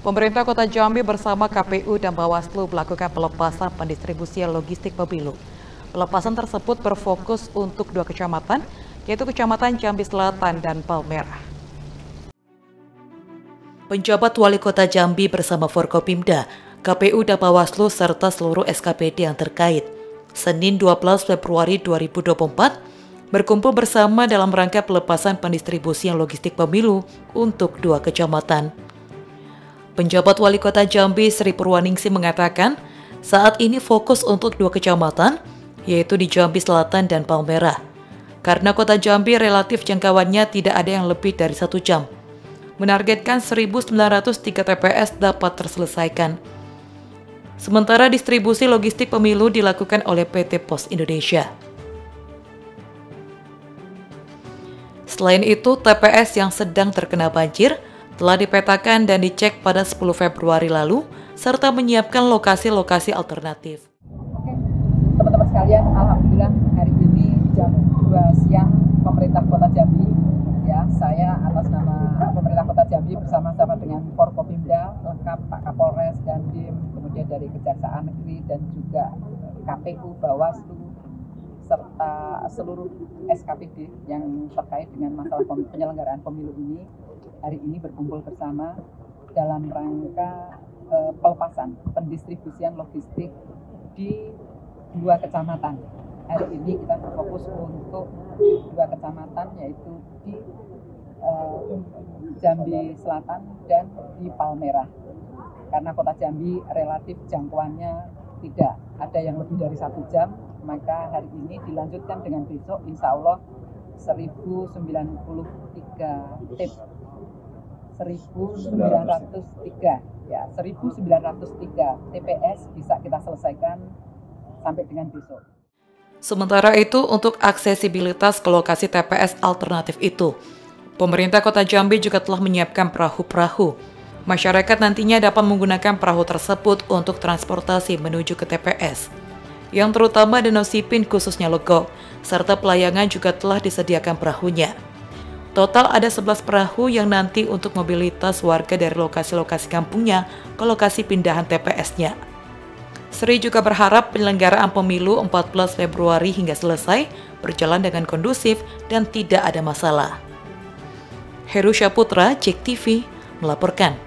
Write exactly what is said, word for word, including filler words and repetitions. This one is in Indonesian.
Pemerintah Kota Jambi bersama K P U dan Bawaslu melakukan pelepasan pendistribusian logistik pemilu. Pelepasan tersebut berfokus untuk dua kecamatan, yaitu Kecamatan Jambi Selatan dan Palmerah. Penjabat Wali Kota Jambi bersama Forkopimda, K P U dan Bawaslu serta seluruh S K P D yang terkait, Senin dua belas Februari dua ribu dua puluh empat, berkumpul bersama dalam rangka pelepasan pendistribusian logistik pemilu untuk dua kecamatan. Penjabat Wali Kota Jambi Sri Purwaningsih mengatakan, saat ini fokus untuk dua kecamatan, yaitu di Jambi Selatan dan Palmerah. Karena Kota Jambi relatif jangkauannya tidak ada yang lebih dari satu jam. Menargetkan seribu sembilan ratus tiga T P S dapat terselesaikan. Sementara distribusi logistik pemilu dilakukan oleh P T Pos Indonesia. Selain itu, T P S yang sedang terkena banjir telah dipetakan dan dicek pada sepuluh Februari lalu, serta menyiapkan lokasi-lokasi alternatif. Oke, teman-teman sekalian, alhamdulillah hari ini jam dua siang pemerintah Kota Jambi, ya saya atas nama pemerintah Kota Jambi bersama-sama dengan Forkopimda, lengkap Pak Kapolres dan Dim, kemudian dari Kejaksaan Negeri dan juga K P U, Bawaslu, serta seluruh S K P D yang terkait dengan masalah penyelenggaraan pemilu ini, hari ini berkumpul bersama dalam rangka uh, pelepasan pendistribusian logistik di dua kecamatan. Hari ini kita berfokus untuk dua kecamatan, yaitu di uh, Jambi Selatan dan di Palmerah. Karena Kota Jambi relatif jangkauannya tidak ada yang lebih dari satu jam, maka hari ini dilanjutkan dengan besok, insya Allah seribu sembilan puluh tiga T P S. seribu sembilan ratus tiga ya seribu sembilan ratus tiga T P S bisa kita selesaikan sampai dengan besok. Sementara itu, untuk aksesibilitas ke lokasi T P S alternatif itu, pemerintah Kota Jambi juga telah menyiapkan perahu-perahu. Masyarakat nantinya dapat menggunakan perahu tersebut untuk transportasi menuju ke T P S. Yang terutama Danau Sipin khususnya Legok, serta pelayangan juga telah disediakan perahunya. Total ada sebelas perahu yang nanti untuk mobilitas warga dari lokasi-lokasi kampungnya ke lokasi pindahan T P S-nya. Sri juga berharap penyelenggaraan pemilu empat belas Februari hingga selesai berjalan dengan kondusif dan tidak ada masalah. Heru Syaputra, Jek T V, melaporkan.